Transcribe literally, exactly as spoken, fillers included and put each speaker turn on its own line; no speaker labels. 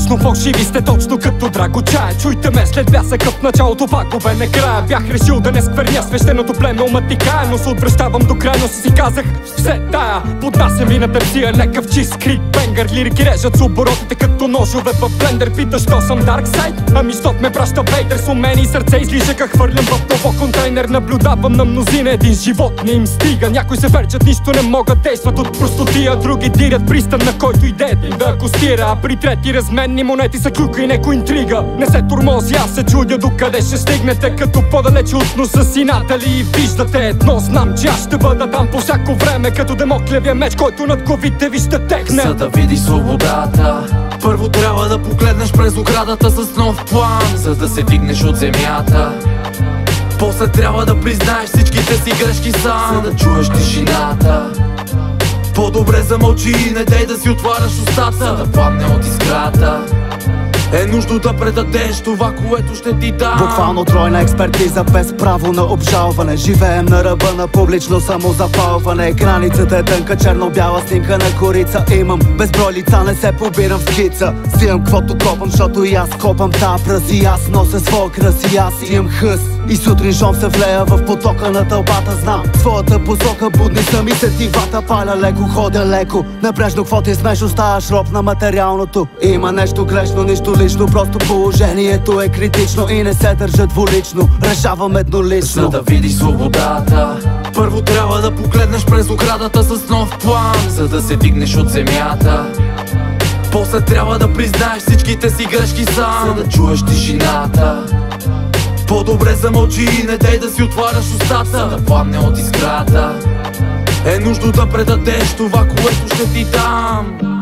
Вечно фалшиви сте, точно като драго чая. Чуйте ме след бясъка в началото, пак го бе накрая. Бях решил да не скверня свещеното племе, ума тикая, но се отвръщавам до крайност и си казах все тая. Поднася ми на търсия някакъв чист крик бенгър. Лирики режат с оборотите като ножове в блендер. Питаш, що съм Dark Side? Ами щот ме праща Вейдер. С умени сърце излишъка хвърлям в това контейнер. Наблюдавам на мнозина, един живот не им стига. Някои се верчат, нищо не могат, действат от простотия. Други дирят пристан, на който идеята им да акостира. А при трети разменни монети са клюка и неко интрига. Не се тормози, аз се чудя докъде ще стигнете. Като по-далече от носа си Натали. Виждате едно, знам, че аз ще бъда там по всяко време. Като демоклевия меч, който над главите ви ще техне.
За да видиш свободата, първо трябва да погледнеш през оградата с нов план, за да се дигнеш от земята. После трябва да признаеш всичките си грешки сам, за да чуеш тишината. По-добре замълчи и не дей да си отваряш устата, за да пламне от искрата. Е нужно да предадеш това, което ще ти дам.
Буквално тройна експертиза без право на обжалване. Живеем на ръба на публично самозапалване. Границата е тънка, черно-бяла снимка на корица. Имам безброй лица, не се побирам в скица. Свивам квото копам, защото и аз копам та пръзи. Аз нося своя кръс и аз имам хъс. И сутрин жом се влея в потока на тълпата. Знам своята посока, будни са ми сетивата. Паля леко, ходя леко. Небрежно квото и смешно, ставаш роб на материалното. Има нещо грешно, нищо лично, просто положението е критично и не се държа двулично. Решавам еднолично.
За да видиш свободата, първо трябва да погледнеш през оградата с нов план, за да се дигнеш от земята. После трябва да признаеш всичките си грешки сам, за да чуеш тишината. По-добре замълчи и не дей да си отваряш устата, за да пламне от искрата. Е нужно да предадеш това, което ще ти дам.